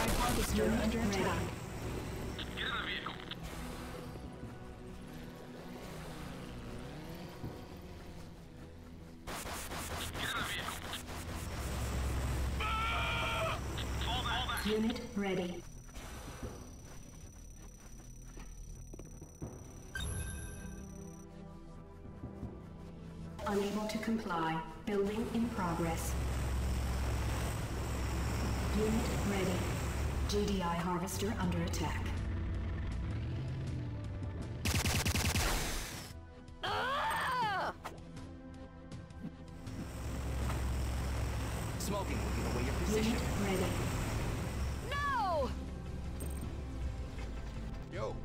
harvester under attack. Get in the vehicle. Get in the vehicle. Fall back. Unit ready. Unable to comply. Building in progress. Unit ready. GDI harvester under attack. Smoking will give away your position. Unit ready. No! Yo.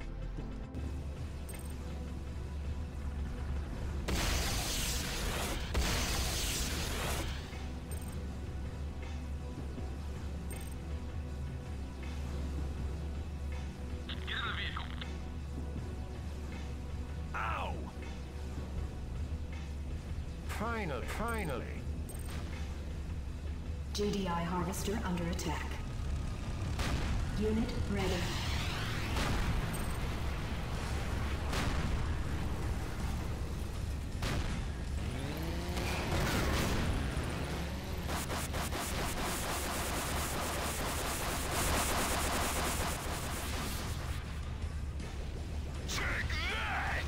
Get in the vehicle. Ow! Finally. GDI harvester under attack. Unit ready. Take that!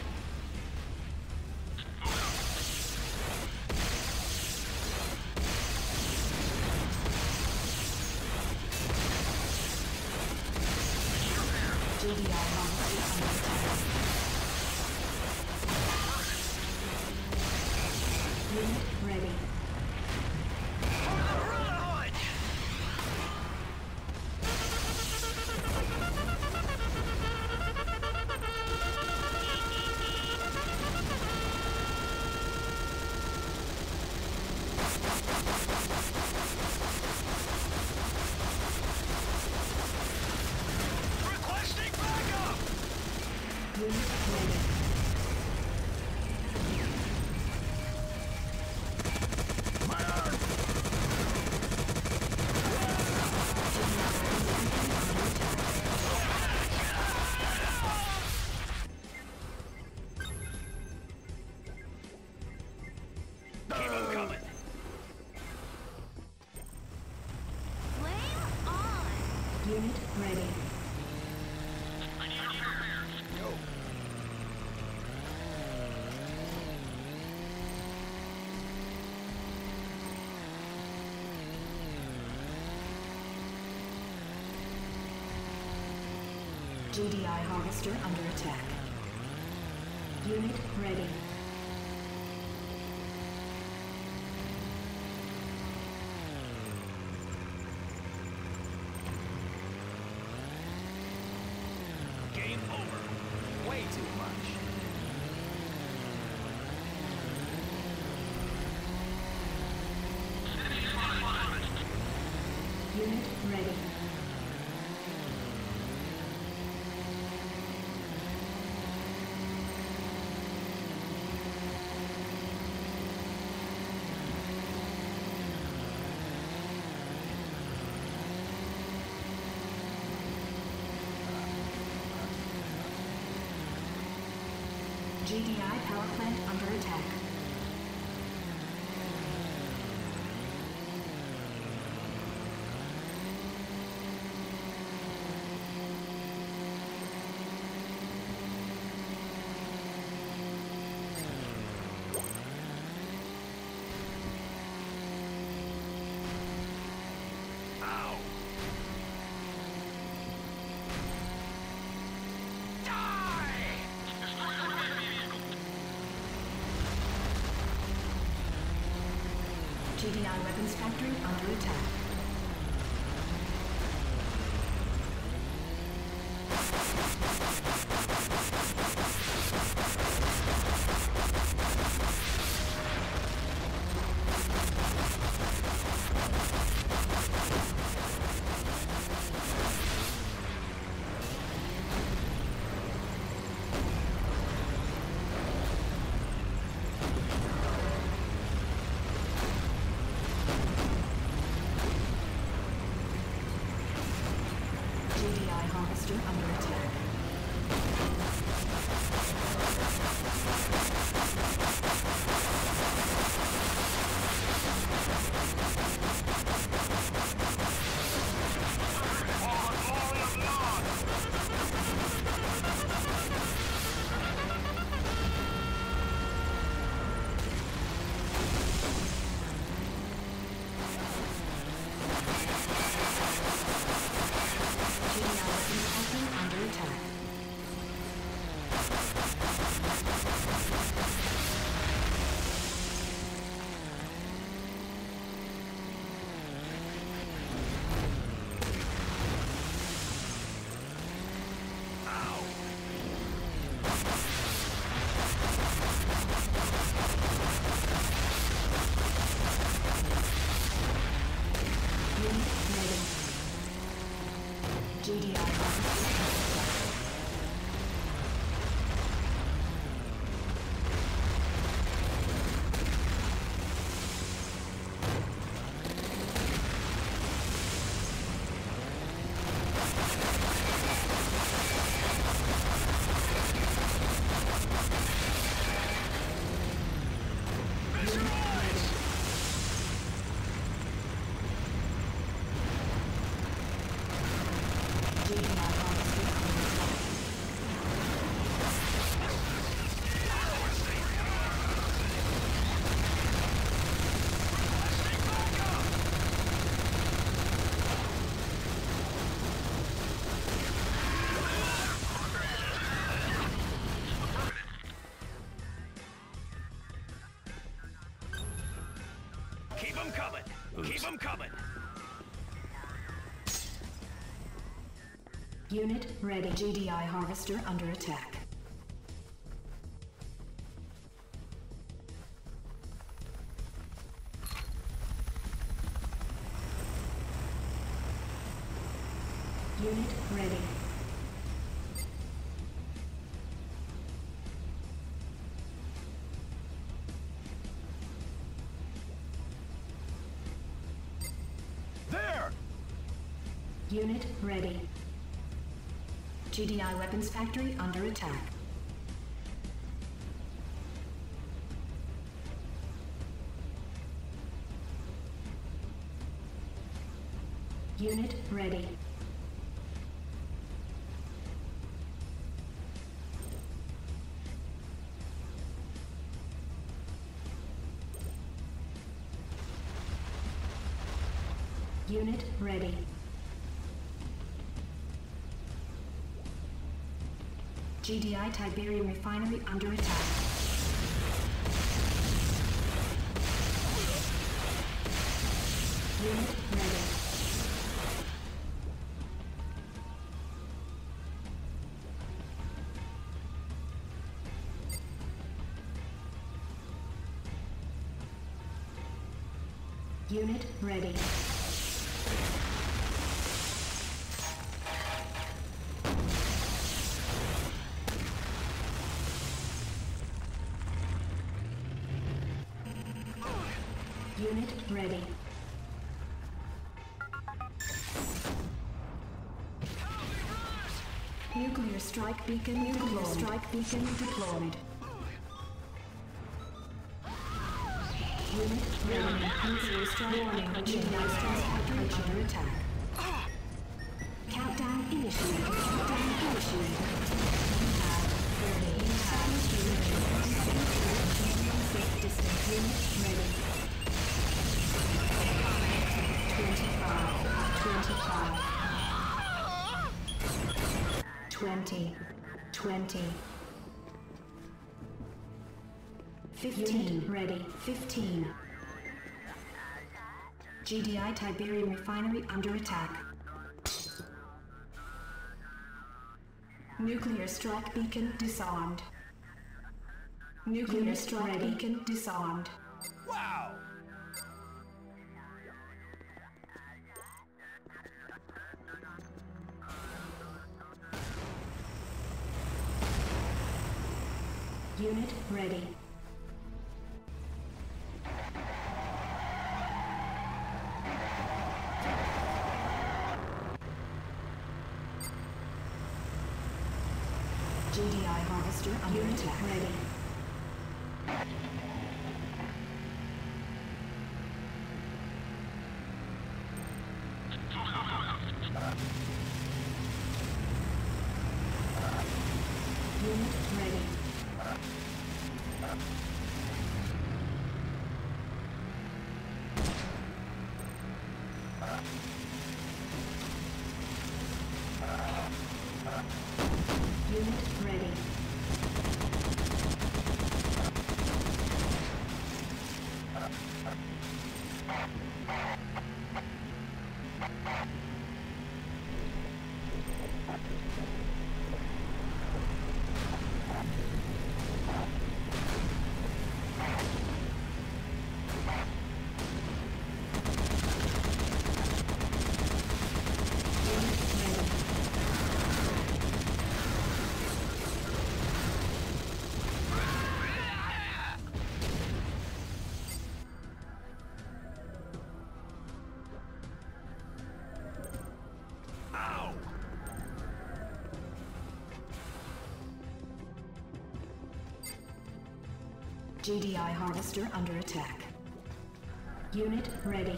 GDI harvester under attack. Unit ready. Requesting backup! Unit ready. My arm! Keep 'em coming! Flame on! Unit ready. I need repairs. Yo. GDI harvester under attack. Unit ready. Game over. Way too much. Unit ready. GDI power plant under attack. Ow! Destroy the enemy vehicle! GDI weapons factory under attack. harvester under attack. Under attack. GDI Keep them coming. Keep them coming. Unit ready. GDI harvester under attack. Unit ready. There! Unit ready. GDI weapons factory under attack. Unit ready. Unit ready. GDI Tiberium refinery under attack. Unit ready. Unit ready. Unit ready. Nuclear strike beacon deployed. Nuclear strike beacon deployed. Unit ready. Nuclear strike warning. GDI strike factory under attack. Countdown initiated. Countdown initiated. You have 30. You have safe distance. Unit ready. 20, 20. 15 ready. 15. GDI Tiberium refinery under attack. Nuclear strike beacon disarmed. Nuclear strike beacon disarmed. Wow! Unit ready. GDI harvester under attack. Ready. Unit ready. Unit ready. GDI harvester under attack. Unit ready.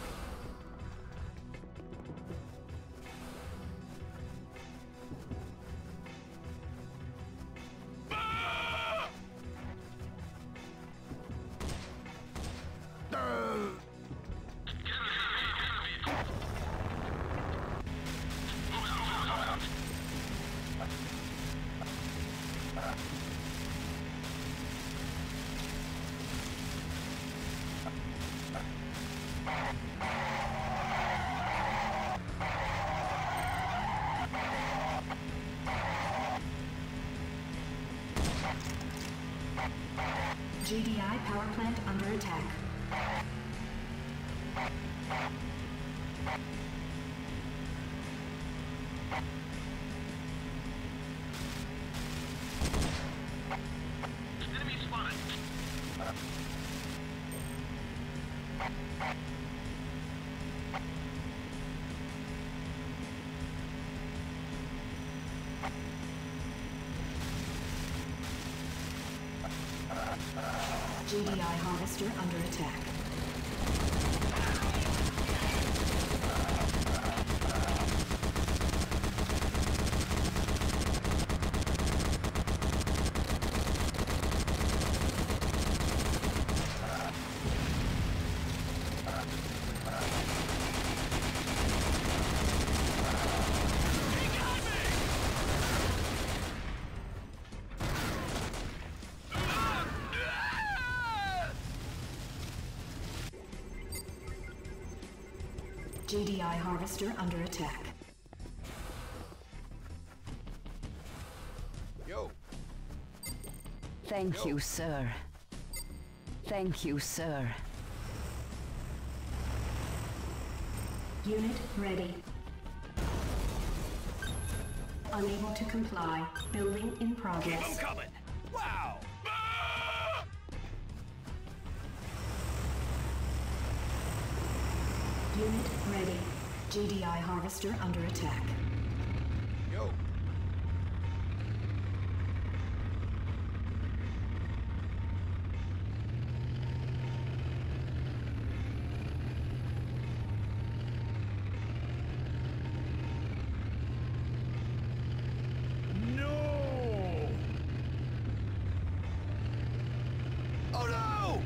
GDI power plant under attack. Enemy spotted. GDI harvester under attack. GDI harvester under attack. Yo. Thank you, sir. Thank you, sir. Unit ready. Unable to comply. Building in Keep them progress. coming. Wow. Unit ready. GDI harvester under attack. Yo. No. Oh no.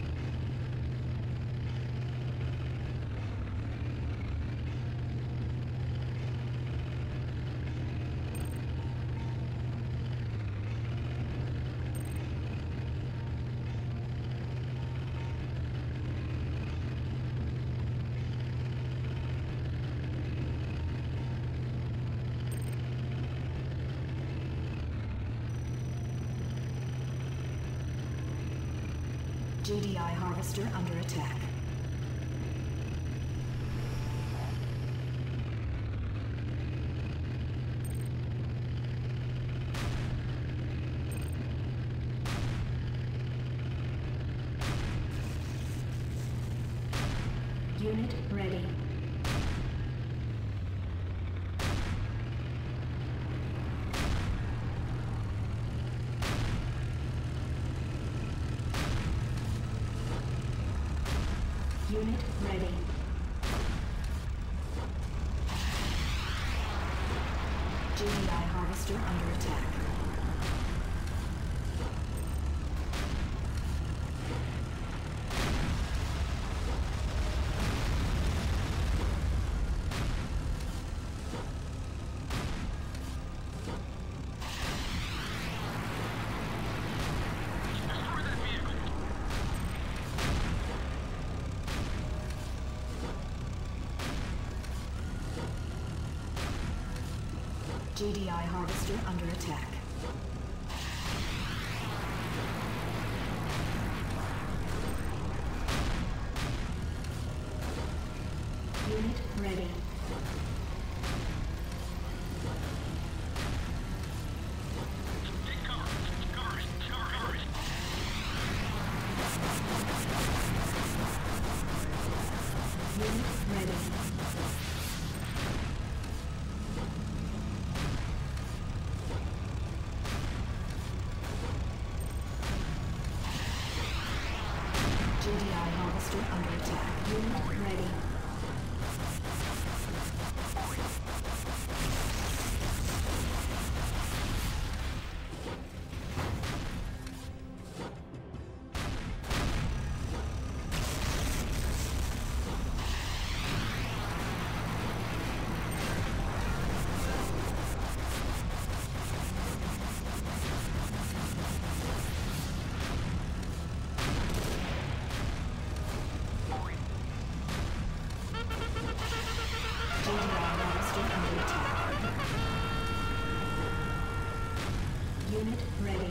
GDI harvester under attack. Unit ready. Unit ready. GDI harvester under attack. GDI harvester under attack. Unit ready. Take cover. Cover me. Cover me. Unit ready. GDI harvester under attack. Unit ready. Unit ready.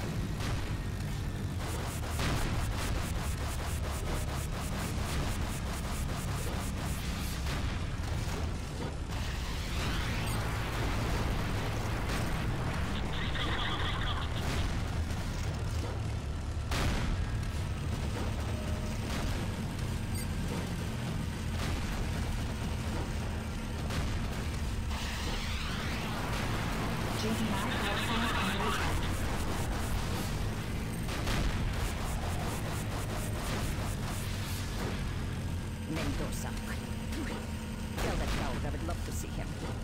GDI harvester under attack. Mendoza. Tell that coward I would love to see him.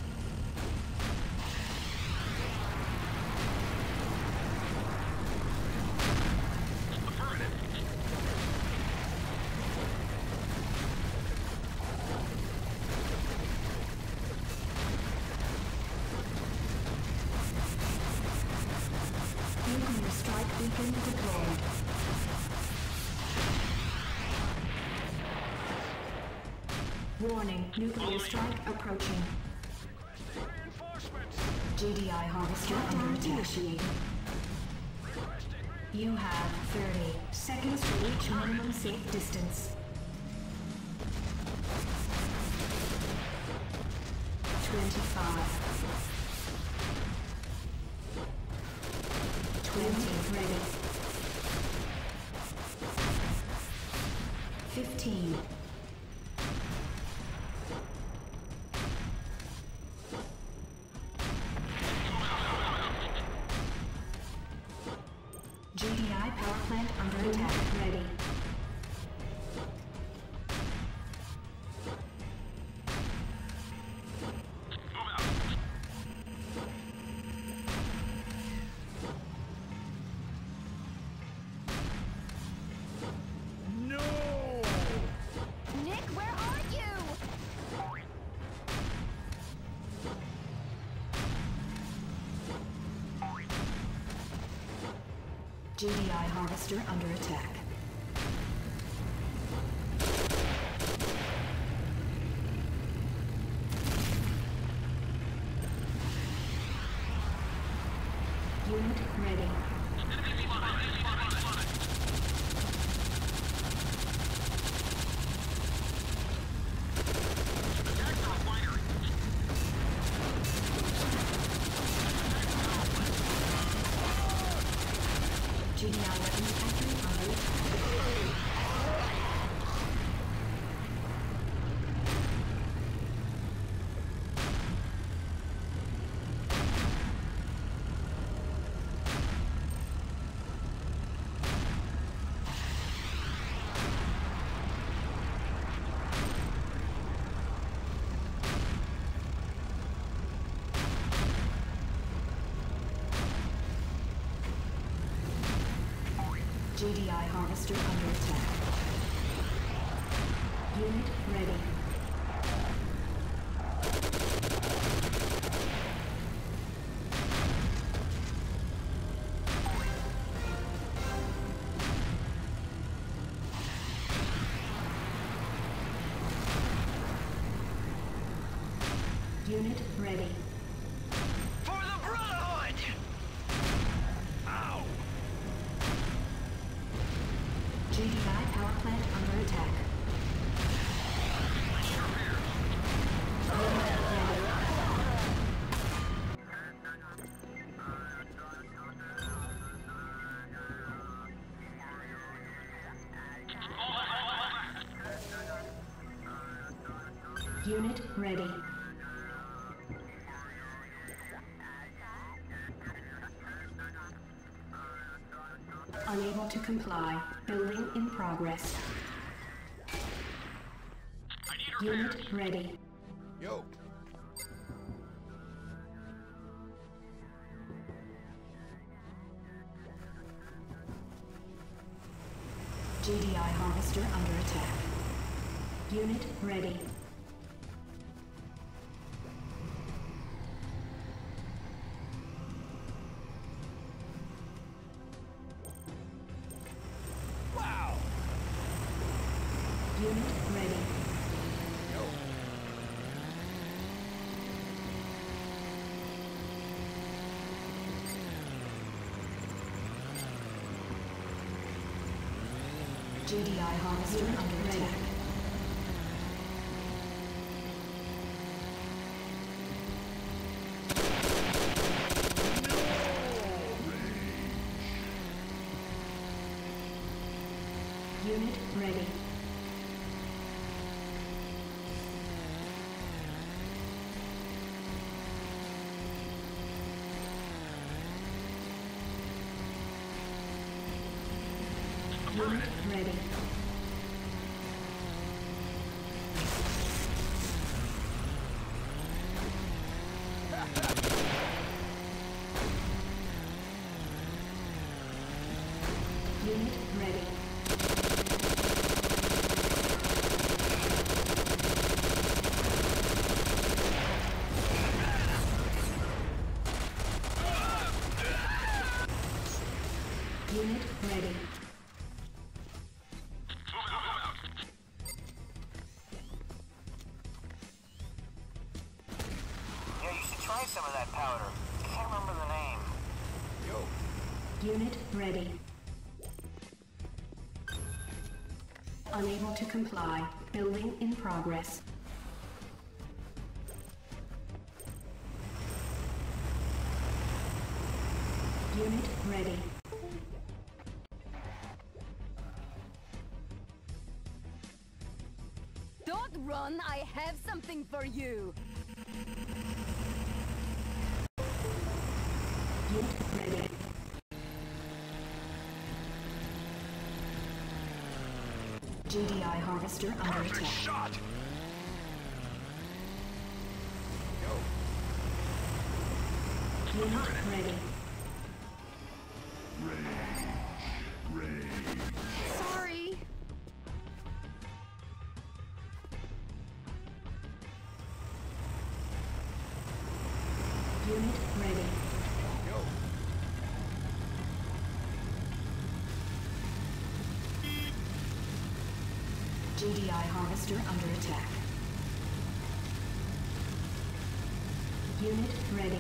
Nuclear strike beacon deployed. Warning, nuclear strike approaching. Reinforcements. GDI harvester under attack. Initiated. You have 30 seconds to reach minimum safe distance. 25. 20 ready. 15. GDI power plant under attack. Ready. No! Nick, where are you? GDI harvester under attack. Unit ready. GDI weapons factory under attack. GDI harvester under attack. Unit ready. Unit ready. For the Brotherhood! Ow! GDI power plant under attack. Unit ready. Unable to comply. Building in progress. I need repairs. Unit ready. Yo. GDI harvester under attack. Unit ready. Wow. Unit ready. Yo. GDI harvester under attack. Unit ready. Unit ready. Unit ready. Unit ready. Yeah, you should try some of that powder. I can't remember the name. Yo. Unit ready. Unable to comply. Building in progress. Unit ready. Don't run, I have something for you. Unit ready. GDI harvester under Perfect attack. shot! Yo. Unit ready. Sorry. Unit ready. Yo. GDI harvester under attack. Unit ready.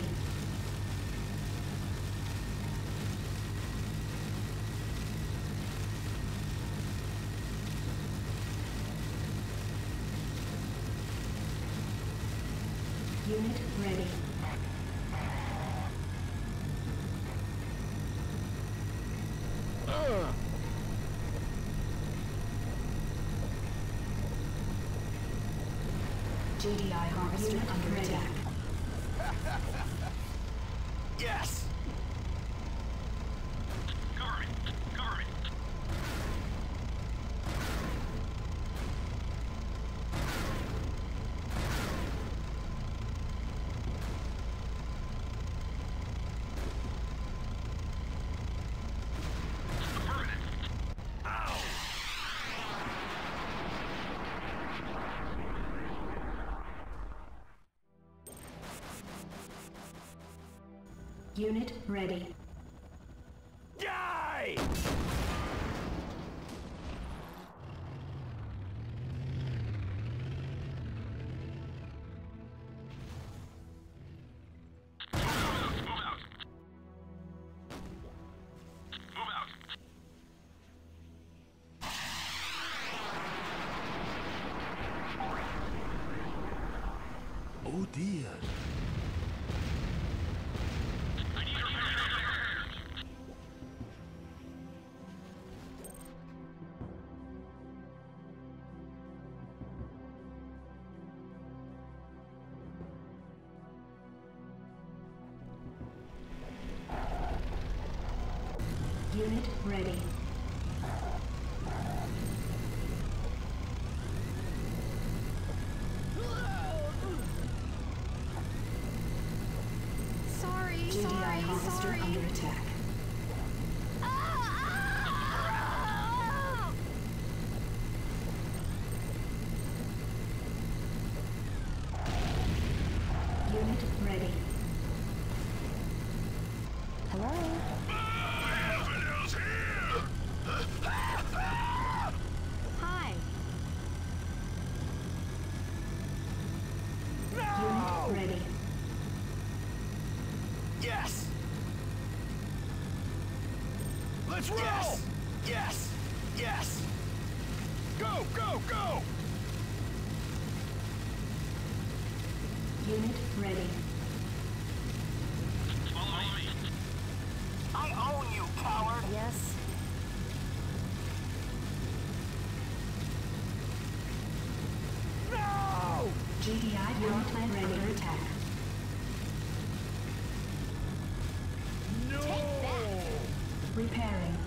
Unit ready. GDI harvester under attack. Yes! Cover me! Cover me! Affirmative. Unit ready. Die! Oh dear. Unit ready. Sorry, GDI harvester under attack. Unit ready. Hello? Hi. Unit ready. Yes! Let's roll! Yes! Yes! Yes! Go, go, go! Unit ready. Follow me. I own you, coward! Yes. No! GDI power plant under attack. No! Repairing.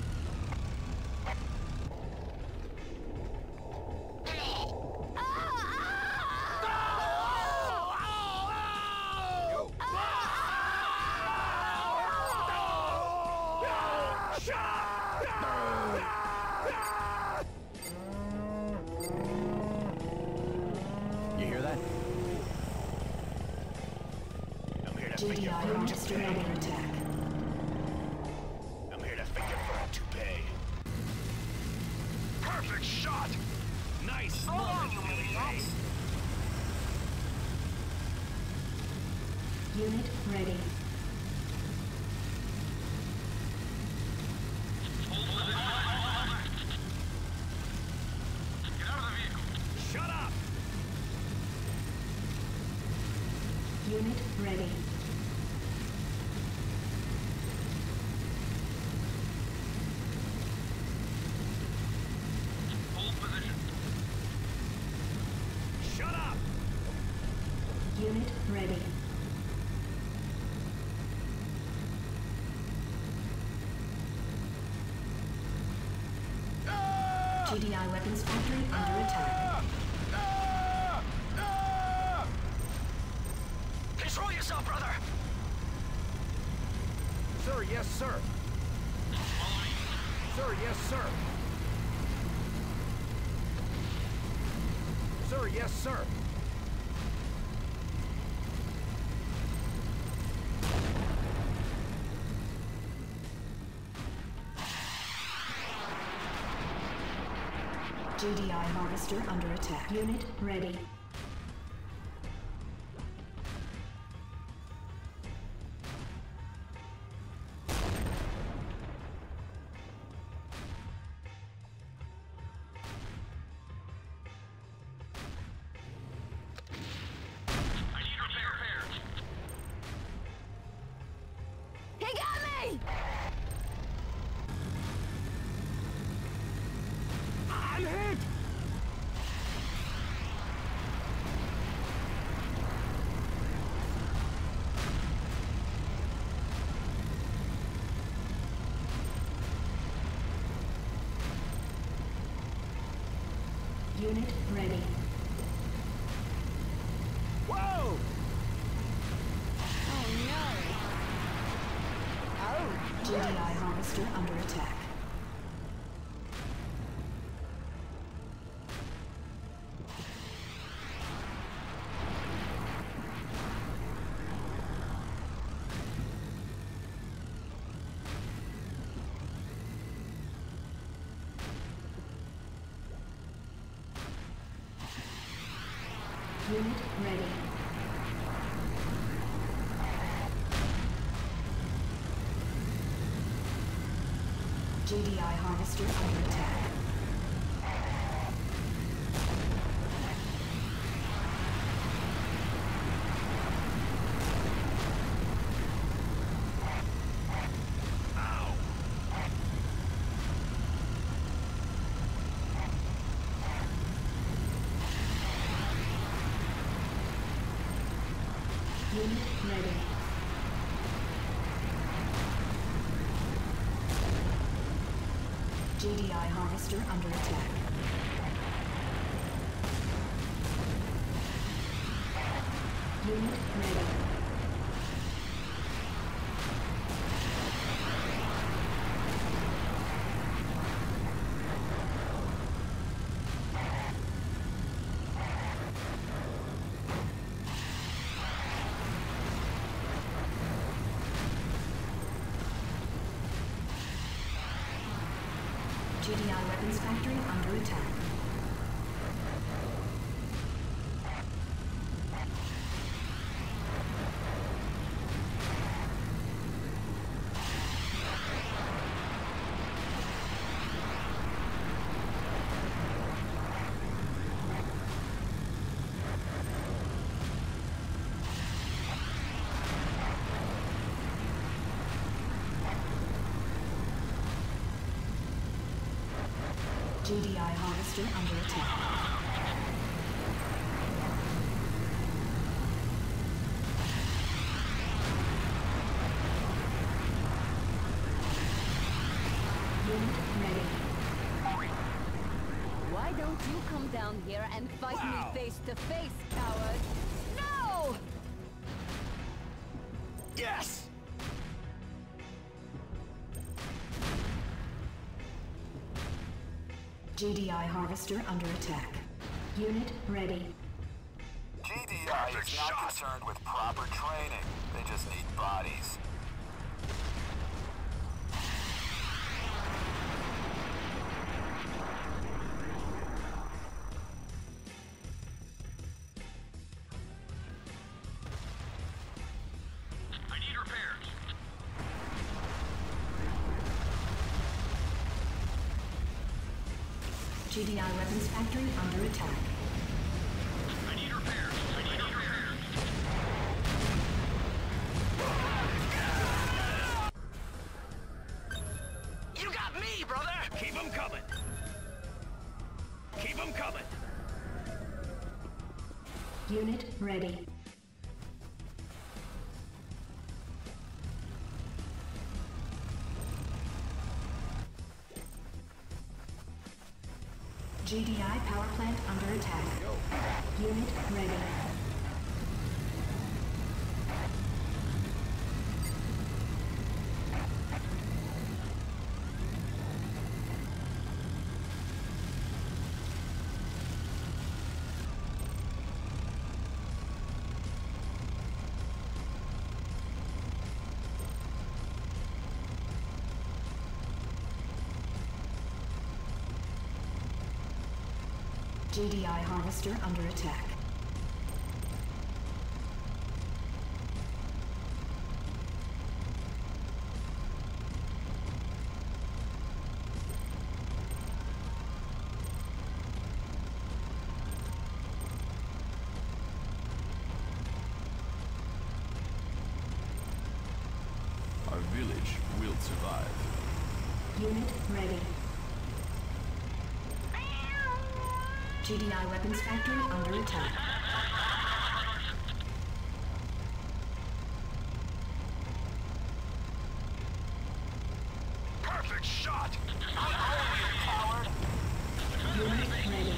You hear that? I'm here to figure GDI for a harvester toupee. under attack. I'm here to figure for a toupee. Perfect shot! Nice moment, you maniac! Unit ready. Get out of the vehicle. Shut up! Unit ready. Hold position. Shut up! Unit ready. GDI weapons factory under attack. Control yourself, brother! Sir, yes, sir. Follow me. Sir, yes, sir. Sir, yes, sir. GDI harvester under attack. Unit ready. I need repairs. He got me! I'm hit! Unit ready. Whoa! Oh no! GDI harvester under attack. Unit ready. GDI harvester under attack. Unit ready. GDI harvester under attack. Unit ready. GDI weapons factory under attack. GDI harvester under attack. Unit ready. Why don't you come down here and fight me face to face, coward? No! Yes! GDI harvester under attack. Unit ready. GDI is not concerned with proper training. They just need bodies. I need repairs. GDI weapons factory under attack. I need repairs. I need repairs. You got me, brother! Keep them coming! Keep them coming! Unit ready. GDI power plant under attack. Unit ready. GDI harvester under attack. Our village will survive. Unit ready. GDI weapons factory under attack. Perfect shot! I own you, coward! Unit ready.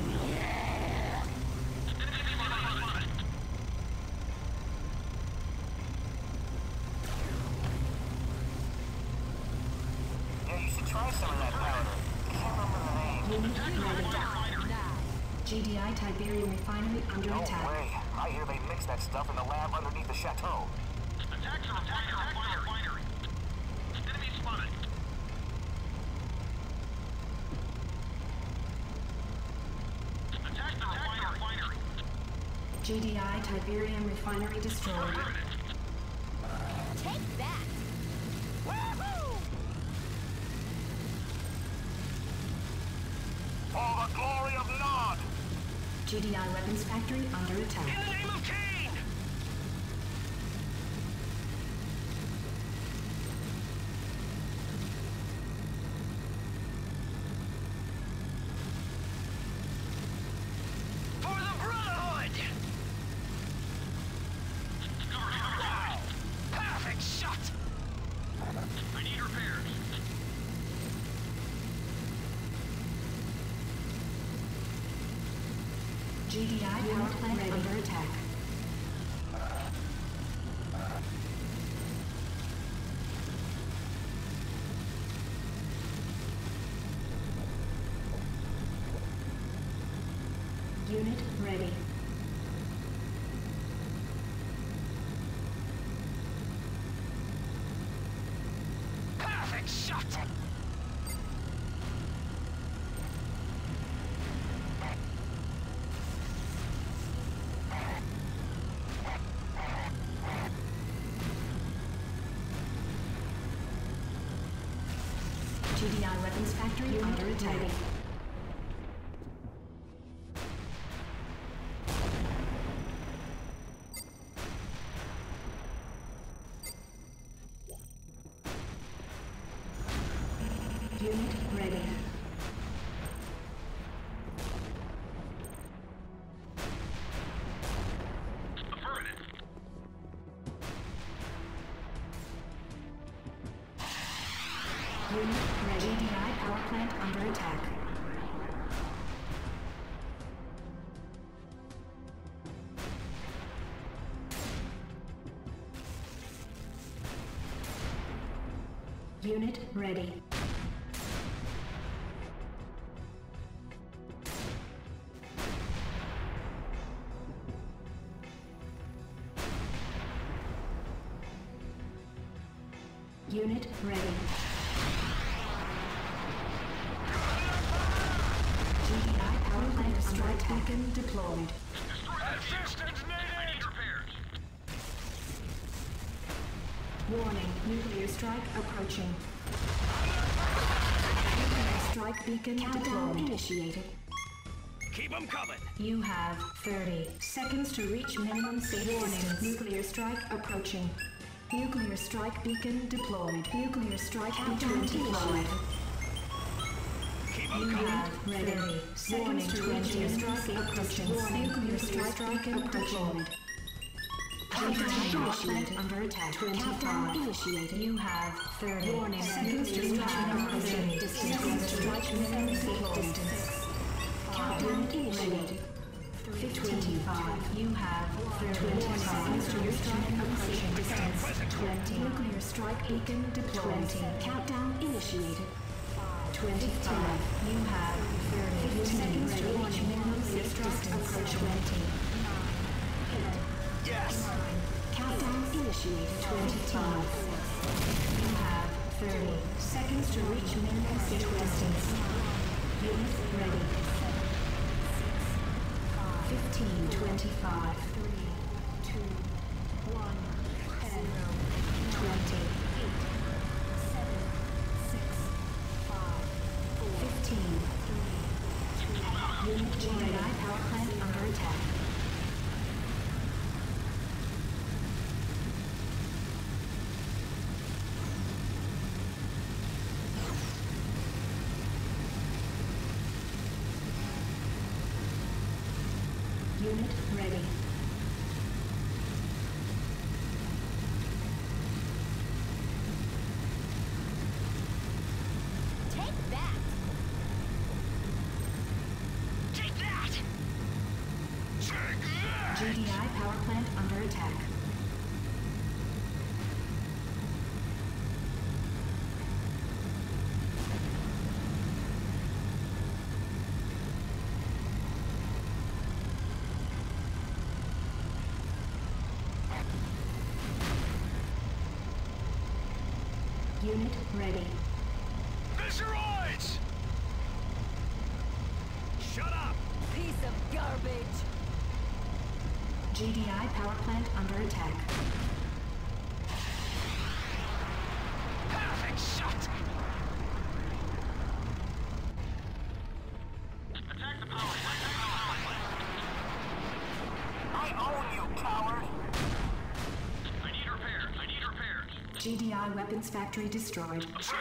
Yeah, you should try some of that powder. I can't remember the name. Unit ready. GDI Tiberium refinery under No attack. way. I hear they mix that stuff in the lab underneath the chateau. Attack the refinery. Enemy spotted. Attack the refinery. GDI Tiberium refinery destroyed. Take that! Woohoo! For the glory of Nod! GDI weapons factory under attack. In the name of Cain! For the Brotherhood! Wow! Perfect shot! I need repairs. GDI power plant under attack. Unit ready. Perfect shot! GDI weapons factory under attack. Unit ready. Affirmative. Unit ready. GDI power plant under attack. Unit ready. Unit ready. GDI power plant under attack. Beacon deployed. Assistance needed! I need repairs. Warning, nuclear strike approaching. Nuclear strike beacon deployed. Initiated. Keep them coming. You have 30 seconds to reach minimum safe distance. Nuclear strike approaching. Nuclear strike beacon deployed. Nuclear strike beacon deployed. Keep You them coming. have 30 seconds to reach nuclear strike approaching. Nuclear strike beacon deployed. Initiated. Under attack. 25. Initiated. You have 30 seconds to reach minimum safe distance. Strike minimum safe distance. Countdown initiated. 25. You have 30 seconds to reach minimum safe distance. 20. Nuclear strike beacon deployed. 20. Countdown initiated. 25. You have 30 seconds to reach minimum safe distance. Approach 20. Yes! Countdown initiated. 25. You have 30 seconds to reach minimum safe distance. Unit ready. 15, 25. 3, 2, 1, 10, 20, 8, 7, 6, 5, 15, 3, 2, Unit GDI power plant under attack. Unit ready. Take that! Take that! Take that! GDI power plant under attack. Unit ready. Visceroids! Shut up! Piece of garbage! GDI power plant under attack. Perfect shot! Attack the power plant! I own you, coward! I need repairs! I need repairs! GDI weapons factory destroyed.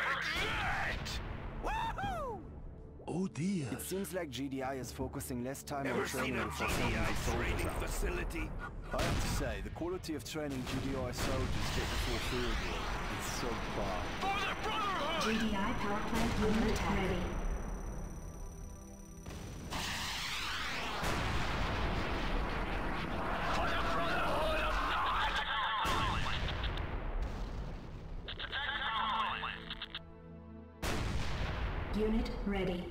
Woohoo! Oh dear. It seems like GDI is focusing less time Ever on seen training a for GDI training soldiers. facility? I have to say, the quality of training GDI soldiers get before field work is so far. For the Brotherhood! GDI power plant under attack. Ready. For the Brotherhood of Unit ready.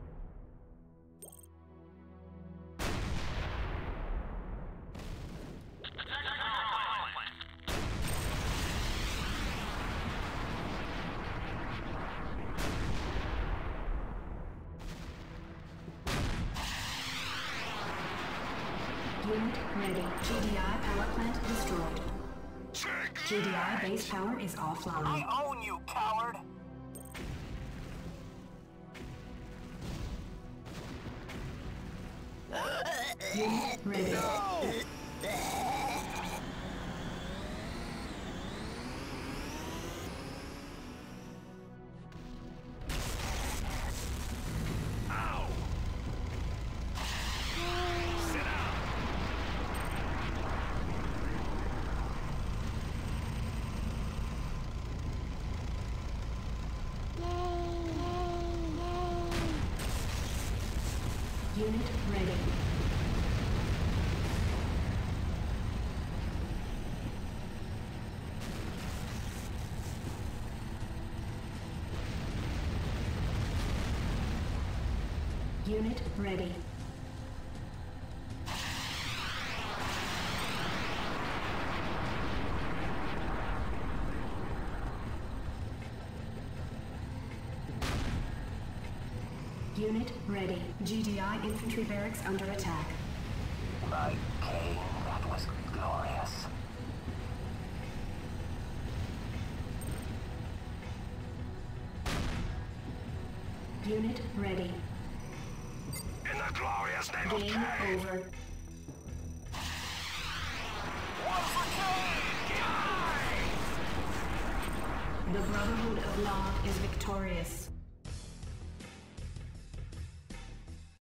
Unit ready. GDI power plant destroyed. GDI base power is offline. I own you, coward! Unit ready. Ow! Sit down! Unit ready. Unit ready. Unit ready. GDI infantry barracks under attack. My king, that was glorious. Unit ready. In the glorious name of Game Cain! over. One for Cain! The Brotherhood of Law is victorious.